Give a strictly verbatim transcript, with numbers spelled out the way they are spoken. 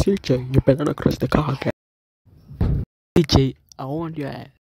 C J, you better not cross the car again. C J, I want your ass.